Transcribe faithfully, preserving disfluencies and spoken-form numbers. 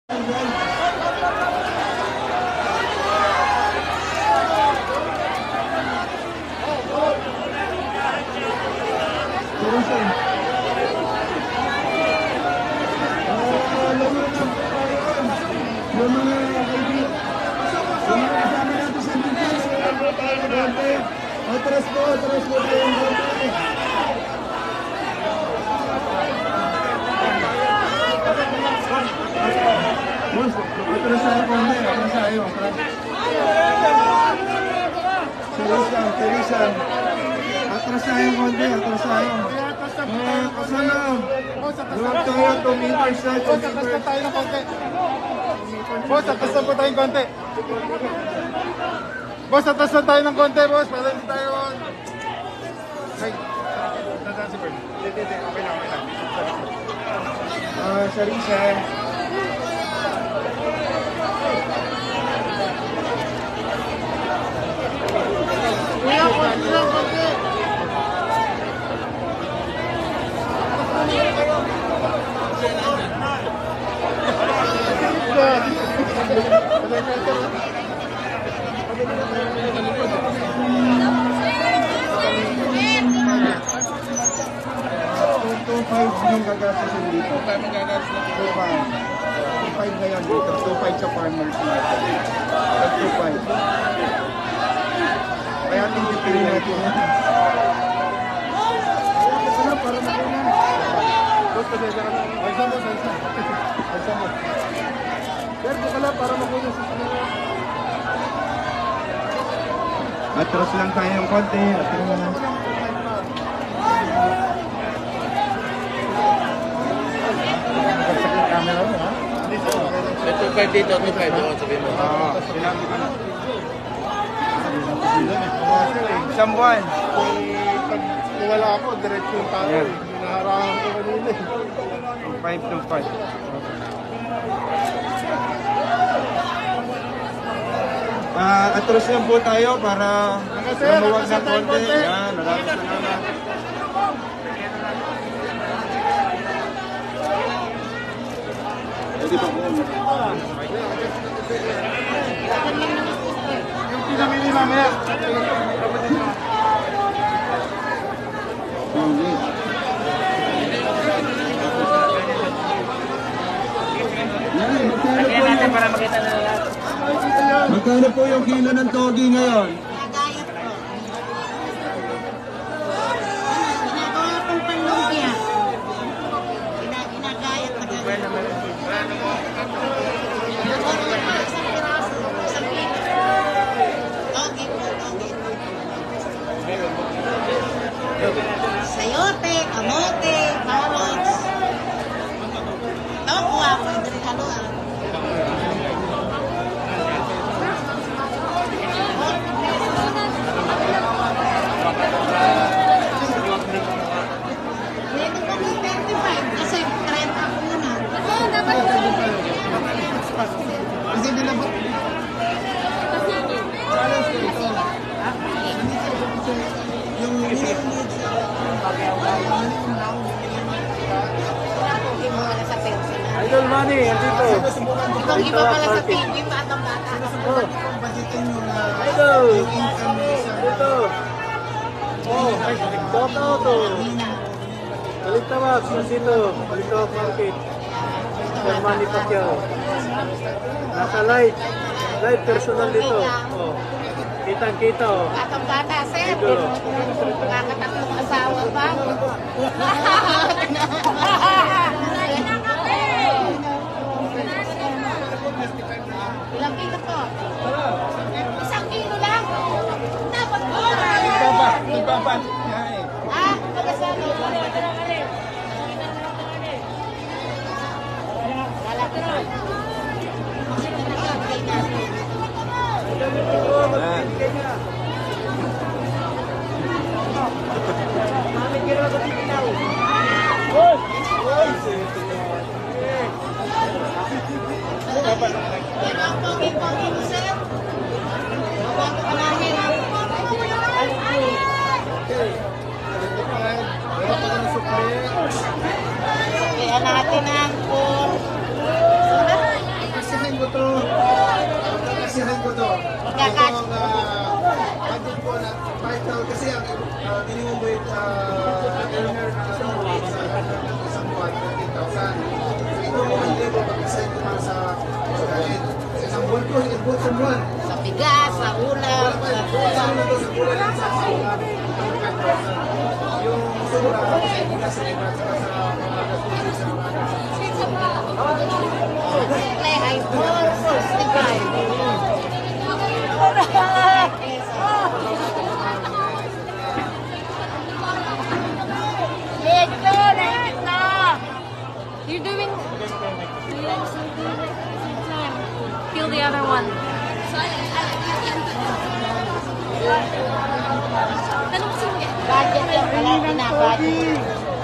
Atras po, atras po tayo ng konti. Boss, atras tayo ng konti, atras tayo. Serisan, serisan. Atras tayo ng konti, atras tayo. Eh, kasana. Luwag tayo, two meters tayo, two meters. Boss, atras tayo ng konti. Boss, atras na po tayo ng konti. Boss, atas na tayo ng konti, boss. Para hindi tayo... Ay, nandang si Bern. Hindi, hindi, okay lang, okay lang. Ah, Sarisa. Kuya, konti lang, konti. two five yung gagastusin dito. two five yung gagastusin dito. two five na yan dito. two five sa farmers market. two five. Kaya ating pipili natin. Ito na para makunan. Boss, kasi ka na. Ay, saan mo, saan mo. Ay, saan mo. Pero ka lang para makunan sa kanila. Atras lang tayo ng konti. Atras lang. Camera mo, ha? two five dito, two five doon, sabihin mo. Oo, sinabi ko na. Isang buwan. Pag wala ako, diretso yung tao eh. Hinaharangan ko kanina eh. five to five. Ah, atras lang po tayo para mamuwag ng konti. Yan, nalakas na naman. Pwede ba po? Yung pinamili mamaya. Lagyan natin para makita na lahat. Magkano po yung kilo ng togi ngayon? Nagayat po. Ginagawa pong panlumpia. Ginagayat na gagawin. Isang piraso, isang kilo. Togi po, togi. Sayote, kamote, carrots. Tokwa, pwede rin haluan. Kasi thirty ako muna. Oo, dapat ko. Kasi dinabot. Yung minimum sa personal. Idol Money, andito. Itong iba pala sa T V, batang bata. Idol! Dito! Oh, shout out to! Balitawag, nandito. Balitawag market. Sir Manny Pacquiao. Nasa live. Live personal dito. Oh. Kitang-kita oh. Batang bata, sir. Kakatatlong asawa pa. Ilang kilo po? Isang kilo lang? Dapat po. Nagbaba, nagbaba. Ah, pag-asano. Lalaki na. Yan ang pogi-pogi mo, sir. Huwag ka panahin. Kaya natin ang four. bigas, sa ulam, sa tulang. Play high ball, You're doing. Feel the other one. Ano kasi mo? Budget yung pala, pinabudget.